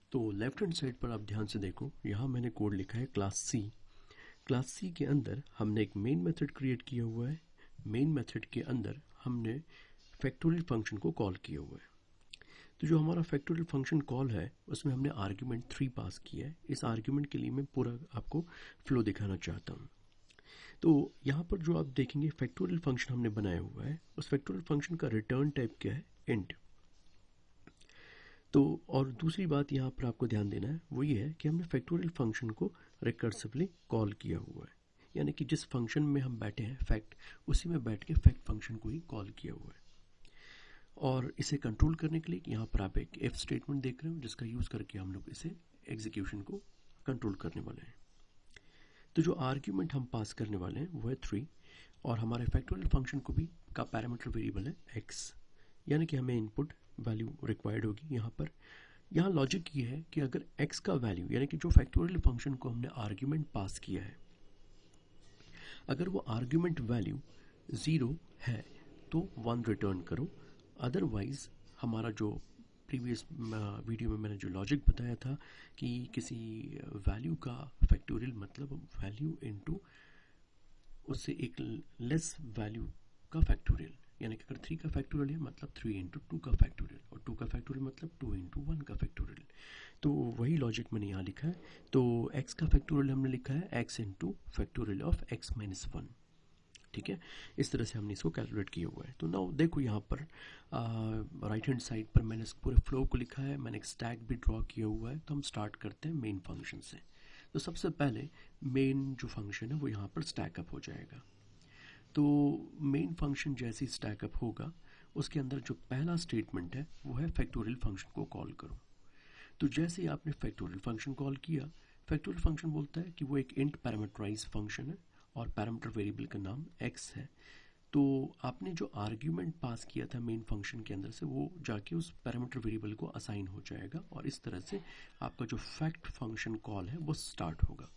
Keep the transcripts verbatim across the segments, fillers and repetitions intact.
तो left hand side पर आप ध्यान से देखो, यहाँ मैंने कोड लिखा है क्लास सी। क्लास सी के अंदर हमने एक मेन मेथड क्रिएट किया हुआ है। मेन मेथड के अंदर हमने फैक्टोरियल फंक्शन को कॉल किया हुआ है। तो जो हमारा फैक्टोरियल फंक्शन कॉल है उसमें हमने आर्ग्यूमेंट थ्री पास किया है। इस आर्ग्यूमेंट के लिए मैं पूरा आपको फ्लो दिखाना चाहता हूँ। तो यहाँ पर जो आप देखेंगे फैक्टोरियल फंक्शन हमने बनाया हुआ है, उस फैक्टोरियल फंक्शन का रिटर्न टाइप क्या है, इंट। तो और दूसरी बात यहाँ पर आपको ध्यान देना है वो ये है कि हमने फैक्टोरियल फंक्शन को रिकर्सिवली कॉल किया हुआ है, यानी कि जिस फंक्शन में हम बैठे हैं फैक्ट, उसी में बैठ के फैक्ट फंक्शन को ही कॉल किया हुआ है। और इसे कंट्रोल करने के लिए यहाँ पर आप एक इफ स्टेटमेंट देख रहे हो जिसका यूज़ करके हम लोग इसे एग्जीक्यूशन को कंट्रोल करने वाले हैं। तो जो आर्ग्यूमेंट हम पास करने वाले हैं वो है थ्री, और हमारे फैक्टोरियल फंक्शन को भी का पैरामीटर वेरिएबल है एक्स, यानी कि हमें इनपुट वैल्यू रिक्वायर्ड होगी यहाँ पर। यहाँ लॉजिक ये है कि अगर x का वैल्यू, यानी कि जो फैक्टोरियल फंक्शन को हमने आर्ग्यूमेंट पास किया है, अगर वो आर्ग्यूमेंट वैल्यू ज़ीरो है तो वन रिटर्न करो, अदरवाइज हमारा जो प्रीवियस वीडियो में मैंने जो लॉजिक बताया था कि किसी वैल्यू का फैक्टोरियल मतलब वैल्यू इनटू उससे एक लेस वैल्यू का फैक्टोरियल, यानी कि अगर थ्री का फैक्टोरियल है मतलब थ्री इंटू टू का फैक्टोरियल, और टू का फैक्टोरियल मतलब टू इंटू वन का फैक्टोरियल। तो वही लॉजिक मैंने यहाँ लिखा है। तो x का फैक्टोरियल हमने लिखा है x into factorial of x minus one. ठीक है, इस तरह से हमने इसको कैलकुलेट किया हुआ है। तो नाउ देखो यहाँ पर राइट हैंड साइड पर मैंने इस पूरे फ्लो को लिखा है, मैंने एक स्टैक भी ड्रॉ किया हुआ है। तो हम स्टार्ट करते हैं मेन फंक्शन से। तो सबसे पहले मेन जो फंक्शन है वो यहाँ पर स्टैकअप हो जाएगा। तो मेन फंक्शन जैसे ही स्टैकअप होगा उसके अंदर जो पहला स्टेटमेंट है वो है फैक्टोरियल फंक्शन को कॉल करो। तो जैसे ही आपने फैक्टोरियल फंक्शन कॉल किया, फैक्टोरियल फंक्शन बोलता है कि वो एक इंट पैरामीटराइज फंक्शन है और पैरामीटर वेरिएबल का नाम x है। तो आपने जो आर्ग्यूमेंट पास किया था मेन फंक्शन के अंदर से वो जाके उस पैरामीटर वेरिएबल को असाइन हो जाएगा, और इस तरह से आपका जो फैक्ट फंक्शन कॉल है वो स्टार्ट होगा।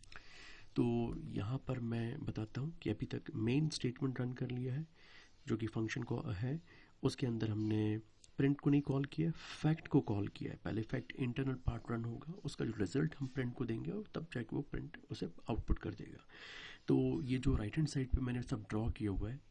तो यहाँ पर मैं बताता हूँ कि अभी तक मेन स्टेटमेंट रन कर लिया है जो कि फंक्शन को है, उसके अंदर हमने प्रिंट को नहीं कॉल किया, फैक्ट को कॉल किया है। पहले फैक्ट इंटरनल पार्ट रन होगा, उसका जो रिजल्ट हम प्रिंट को देंगे और तब जाके वो प्रिंट उसे आउटपुट कर देगा। तो ये जो राइट हैंड साइड पे मैंने सब ड्रॉ किया हुआ है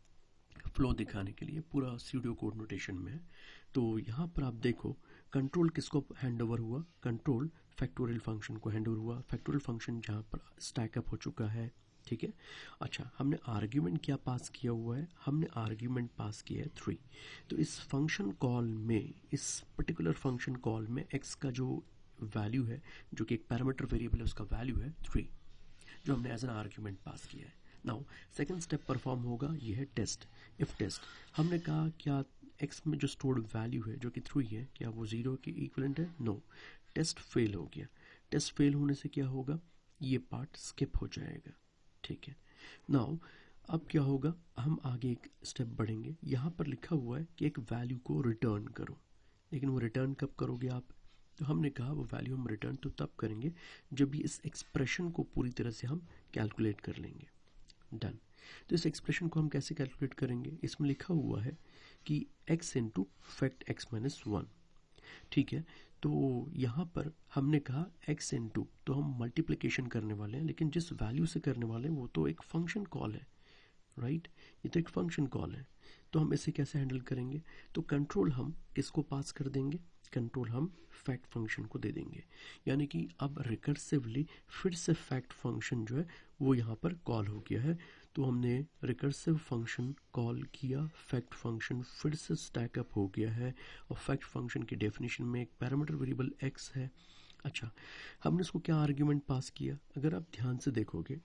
फ्लो दिखाने के लिए, पूरा स्यूडो कोड नोटेशन में है। तो यहाँ पर आप देखो कंट्रोल किसको हैंड ओवर हुआ, कंट्रोल फैक्टोरियल फंक्शन को हैंड ओवर हुआ। फैक्टोरियल फंक्शन जहाँ पर स्टैकअप हो चुका है। ठीक है, अच्छा हमने आर्ग्यूमेंट क्या पास किया हुआ है, हमने आर्ग्यूमेंट पास किया है थ्री। तो इस फंक्शन कॉल में, इस पर्टिकुलर फंक्शन कॉल में x का जो वैल्यू है जो कि एक पैरामीटर वेरिएबल है उसका वैल्यू है थ्री, जो हमने एज एन आर्ग्यूमेंट पास किया है। नाउ सेकंड स्टेप परफॉर्म होगा, ये है टेस्ट। इफ टेस्ट हमने कहा क्या x में जो स्टोर्ड वैल्यू है जो कि थ्री है क्या वो जीरो के इक्विवेलेंट है, नो। टेस्ट फेल हो गया। टेस्ट फेल होने से क्या होगा, ये पार्ट स्किप हो जाएगा। ठीक है, नाउ अब क्या होगा, हम आगे एक स्टेप बढ़ेंगे। यहाँ पर लिखा हुआ है कि एक वैल्यू को रिटर्न करो, लेकिन वो रिटर्न कब करोगे आप, तो हमने कहा वो वैल्यू हम रिटर्न तो तब करेंगे जब भी इस एक्सप्रेशन को पूरी तरह से हम कैलकुलेट कर लेंगे। डन। तो इस एक्सप्रेशन को हम कैसे कैलकुलेट करेंगे, इसमें लिखा हुआ है कि x into fact x minus one. ठीक है, तो यहाँ पर हमने कहा x इंटू, तो हम मल्टीप्लिकेशन करने वाले हैं, लेकिन जिस वैल्यू से करने वाले हैं वो तो एक फंक्शन कॉल है, राइट। ये तो एक फंक्शन कॉल है, तो हम इसे कैसे हैंडल करेंगे, तो कंट्रोल हम किसको पास कर देंगे, कंट्रोल हम फैक्ट फंक्शन को दे देंगे। यानी कि अब रिकर्सिवली फिर से फैक्ट फंक्शन जो है वो यहाँ पर कॉल हो गया है। तो हमने रिकर्सिव फंक्शन कॉल किया, फैक्ट फंक्शन फिर से स्टैकअप हो गया है, और फैक्ट फंक्शन की डेफिनेशन में एक पैरामीटर वेरिएबल x है। अच्छा, हमने इसको क्या आर्ग्यूमेंट पास किया, अगर आप ध्यान से देखोगे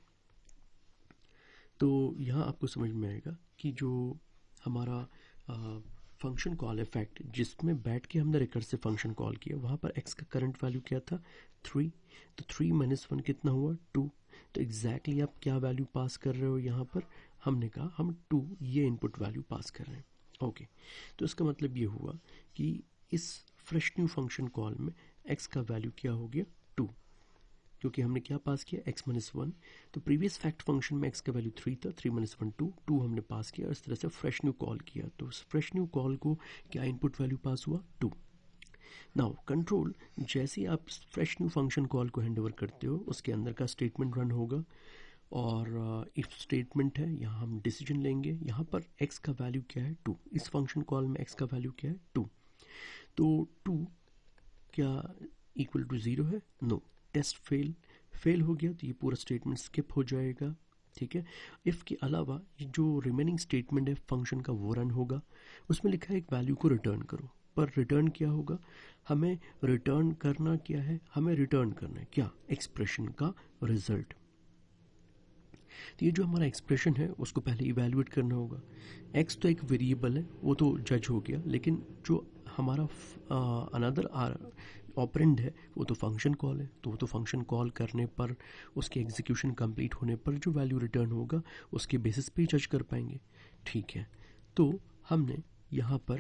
तो यहाँ आपको समझ में आएगा कि जो हमारा फंक्शन कॉल है फैक्ट, जिसमें बैठ के हमने रिकर्सिव फंक्शन कॉल किया, वहाँ पर x का करंट वैल्यू क्या था, थ्री। तो थ्री माइनस वन कितना हुआ, टू। तो एग्जैक्टली आप क्या वैल्यू पास कर रहे हो यहाँ पर, हमने कहा हम टू ये इनपुट वैल्यू पास कर रहे हैं। ओके, तो इसका मतलब ये हुआ कि इस फ्रेश न्यू फंक्शन कॉल में x का वैल्यू क्या हो गया, टू, क्योंकि हमने क्या पास किया, x माइनस वन। तो प्रीवियस फैक्ट फंक्शन में x का वैल्यू थ्री था, three minus one two, two हमने पास किया, इस तरह से फ्रेश न्यू कॉल किया। तो फ्रेश न्यू कॉल को क्या इनपुट वैल्यू पास हुआ, टू। नाउ कंट्रोल, जैसे ही आप फ्रेश न्यू फंक्शन कॉल को हैंड ओवर करते हो उसके अंदर का स्टेटमेंट रन होगा और इफ uh, स्टेटमेंट है, यहाँ हम डिसीजन लेंगे। यहाँ पर x का वैल्यू क्या है, टू। इस फंक्शन कॉल में x का वैल्यू क्या है, टू। तो टू क्या इक्वल टू ज़ीरो है, नो। टेस्ट फेल फेल हो गया तो ये पूरा स्टेटमेंट स्किप हो जाएगा, ठीक है। इफ़ के अलावा जो रिमेनिंग स्टेटमेंट है फंक्शन का वो रन होगा। उसमें लिखा है एक वैल्यू को रिटर्न करो, पर रिटर्न क्या होगा, हमें रिटर्न करना क्या है, हमें रिटर्न करना है क्या, एक्सप्रेशन का रिजल्ट। तो ये जो हमारा एक्सप्रेशन है उसको पहले इवैल्यूएट करना होगा। एक्स तो एक वेरिएबल है, वो तो जज हो गया, लेकिन जो हमारा अनदर ऑपरेंड है वो तो फंक्शन कॉल है। तो वो तो फंक्शन कॉल करने पर, उसके एग्जीक्यूशन कंप्लीट होने पर जो वैल्यू रिटर्न होगा उसके बेसिस पे ही जज कर पाएंगे, ठीक है। तो हमने यहाँ पर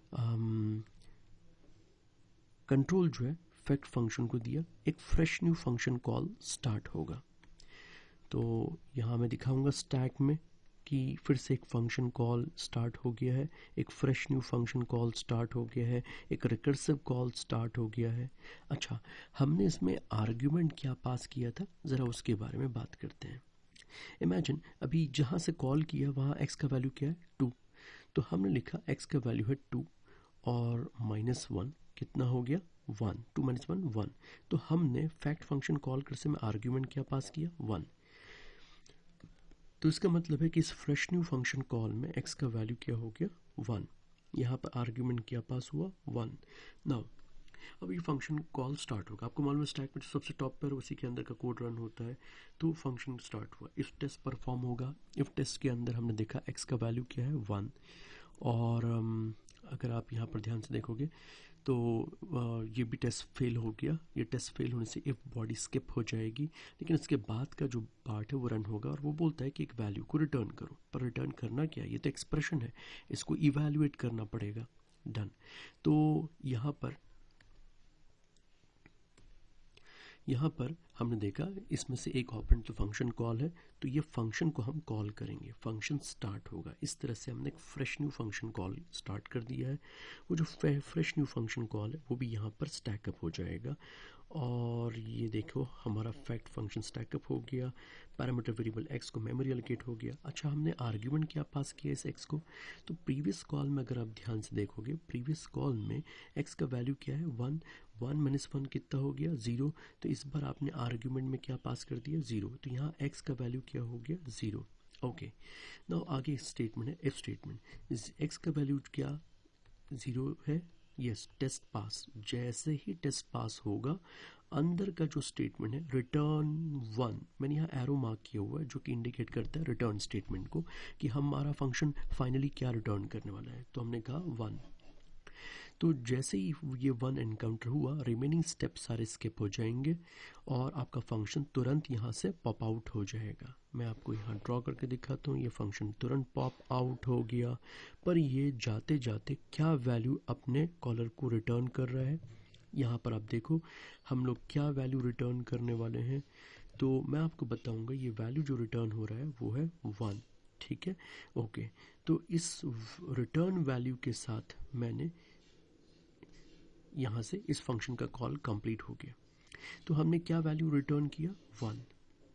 कंट्रोल जो है फैक्ट फंक्शन को दिया, एक fresh new function call start होगा। तो यहाँ मैं दिखाऊंगा स्टैक में कि फिर से एक फंक्शन कॉल स्टार्ट हो गया है, एक fresh new function call start हो गया है, एक रिकर्सिव कॉल स्टार्ट हो गया है। अच्छा, हमने इसमें आर्ग्यूमेंट क्या पास किया था, ज़रा उसके बारे में बात करते हैं। इमेजिन अभी जहाँ से कॉल किया वहाँ x का वैल्यू क्या है, टू। तो हमने लिखा x का वैल्यू है टू और माइनस वन कितना हो गया, one. Two minus one, one. तो हमने फैक्ट फंक्शन कॉल करते में आर्ग्यूमेंट क्या पास किया, वन। तो इसका मतलब है कि इस फ्रेश न्यू फंक्शन कॉल में x का वैल्यू क्या हो गया, वन। यहाँ पर आर्ग्यूमेंट क्या पास हुआ, वन। नाउ अब ये फंक्शन कॉल स्टार्ट होगा। आपको मालूम है स्टैक में जो सबसे टॉप पर उसी के अंदर का कोड रन होता है। तो फंक्शन स्टार्ट हुआ, इफ टेस्ट परफॉर्म होगा। इफ टेस्ट के अंदर हमने देखा x का वैल्यू क्या है, वन। और um, अगर आप यहाँ पर ध्यान से देखोगे तो ये भी टेस्ट फेल हो गया। ये टेस्ट फेल होने से इफ बॉडी स्किप हो जाएगी, लेकिन इसके बाद का जो पार्ट है वो रन होगा और वो बोलता है कि एक वैल्यू को रिटर्न करो। पर रिटर्न करना क्या, ये तो एक्सप्रेशन है, इसको इवैल्यूएट करना पड़ेगा। डन। तो यहाँ पर यहाँ पर हमने देखा इसमें से एक ऑपरेंड तो फंक्शन कॉल है, तो ये फंक्शन को हम कॉल करेंगे, फंक्शन स्टार्ट होगा। इस तरह से हमने एक fresh new function call start कर दिया है। वो जो फ्रेश न्यू फंक्शन कॉल है वो भी यहाँ पर स्टैकअप हो जाएगा। और ये देखो हमारा फैक्ट फंक्शन स्टैकअप हो गया, पैरामीटर वेरिएबल एक्स को मेमोरी एलोकेट हो गया। अच्छा, हमने आर्ग्यूमेंट क्या पास किया इस एक्स को, तो प्रीवियस कॉल में अगर आप ध्यान से देखोगे, प्रीवियस कॉल में एक्स का वैल्यू क्या है, वन। वन माइनस वन कितना हो गया, ज़ीरो। तो इस बार आपने आर्ग्यूमेंट में क्या पास कर दिया, ज़ीरो। तो यहाँ एक्स का वैल्यू क्या हो गया, ज़ीरो। ओके, नाउ आगे स्टेटमेंट है इफ स्टेटमेंट। एक्स का वैल्यू क्या, ज़ीरो है, यस। टेस्ट पास, जैसे ही टेस्ट पास होगा अंदर का जो स्टेटमेंट है रिटर्न वन, मैंने यहाँ एरो मार्क किया हुआ है जो कि इंडिकेट करता है रिटर्न स्टेटमेंट को कि हमारा फंक्शन फाइनली क्या रिटर्न करने वाला है। तो हमने कहा वन। तो जैसे ही ये वन एनकाउंटर हुआ रिमेनिंग स्टेप सारे स्किप हो जाएंगे और आपका फंक्शन तुरंत यहाँ से पॉप आउट हो जाएगा। मैं आपको यहाँ ड्रॉ करके दिखाता हूँ, ये फंक्शन तुरंत पॉप आउट हो गया। पर ये जाते जाते क्या वैल्यू अपने कॉलर को रिटर्न कर रहा है, यहाँ पर आप देखो हम लोग क्या वैल्यू रिटर्न करने वाले हैं। तो मैं आपको बताऊँगा ये वैल्यू जो रिटर्न हो रहा है वो है वन, ठीक है। ओके, तो इस रिटर्न वैल्यू के साथ मैंने यहाँ से इस फंक्शन का कॉल कंप्लीट हो गया। तो हमने क्या वैल्यू रिटर्न किया, वन।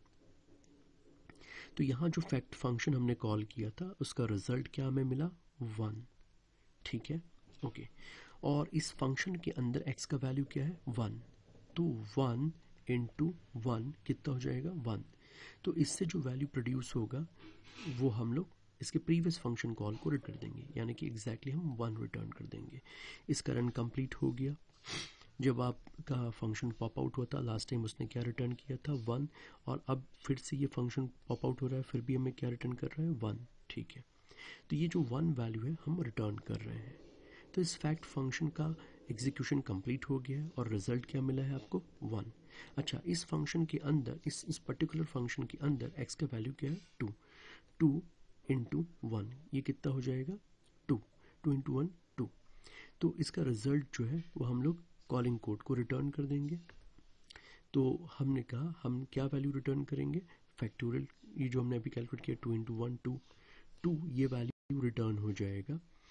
तो यहाँ जो फैक्ट फंक्शन हमने कॉल किया था उसका रिजल्ट क्या हमें मिला, वन, ठीक है। ओके, और इस फंक्शन के अंदर x का वैल्यू क्या है, वन। तो वन इंटू वन कितना हो जाएगा, वन। तो इससे जो वैल्यू प्रोड्यूस होगा वो हम लोग इसके प्रीवियस फंक्शन कॉल को रिटर्न कर देंगे, यानी कि एग्जैक्टली हम वन रिटर्न कर देंगे। इसका रन कंप्लीट हो गया। जब आपका फंक्शन पॉप आउट हुआ था लास्ट टाइम उसने क्या रिटर्न किया था, वन। और अब फिर से ये फंक्शन पॉप आउट हो रहा है, फिर भी हमें क्या रिटर्न कर रहा है, वन, ठीक है। तो ये जो वन वैल्यू है हम रिटर्न कर रहे हैं। तो इस फैक्ट फंक्शन का एग्जीक्यूशन कंप्लीट हो गया है और रिजल्ट क्या मिला है आपको, वन। अच्छा, इस फंक्शन के अंदर इस इस पर्टिकुलर फंक्शन के अंदर x का वैल्यू क्या है, टू। टू इंटू वन ये कितना हो जाएगा, two. Two into one, two. तो इसका रिजल्ट जो है वो हम लोग कॉलिंग कोड को रिटर्न कर देंगे। तो हमने कहा हम क्या वैल्यू रिटर्न करेंगे, फैक्टोरियल, ये जो हमने अभी कैलकुलेट किया two into one, two. Two ये वैल्यू रिटर्न हो जाएगा।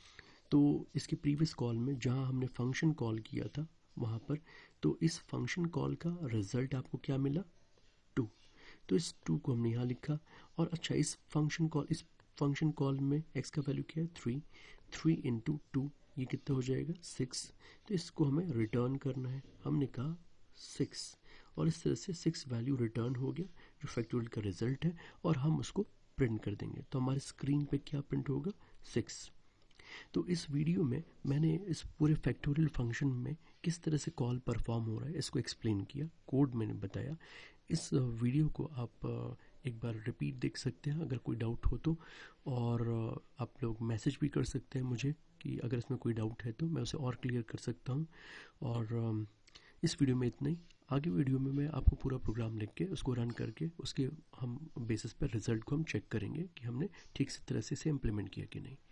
तो इसके प्रीवियस कॉल में जहाँ हमने फंक्शन कॉल किया था वहाँ पर, तो इस फंक्शन कॉल का रिजल्ट आपको क्या मिला, टू। तो इस टू को हमने यहाँ लिखा। और अच्छा, इस फंक्शन कॉल इस फंक्शन कॉल में x का वैल्यू क्या है, थ्री। थ्री इंटू टू ये कितना हो जाएगा, सिक्स। तो इसको हमें रिटर्न करना है, हमने कहा सिक्स, और इस तरह से सिक्स वैल्यू रिटर्न हो गया जो फैक्टोरियल का रिजल्ट है, और हम उसको प्रिंट कर देंगे। तो हमारे स्क्रीन पे क्या प्रिंट होगा, सिक्स। तो इस वीडियो में मैंने इस पूरे फैक्टोरियल फंक्शन में किस तरह से कॉल परफॉर्म हो रहा है इसको एक्सप्लेन किया, कोड मैंने बताया। इस वीडियो को आप एक बार रिपीट देख सकते हैं अगर कोई डाउट हो तो, और आप लोग मैसेज भी कर सकते हैं मुझे कि अगर इसमें कोई डाउट है तो मैं उसे और क्लियर कर सकता हूँ। और इस वीडियो में इतना ही। आगे वीडियो में मैं आपको पूरा प्रोग्राम लिख के उसको रन करके उसके हम बेसिस पर रिजल्ट को हम चेक करेंगे कि हमने ठीक से तरह से इसे इम्प्लीमेंट किया कि नहीं।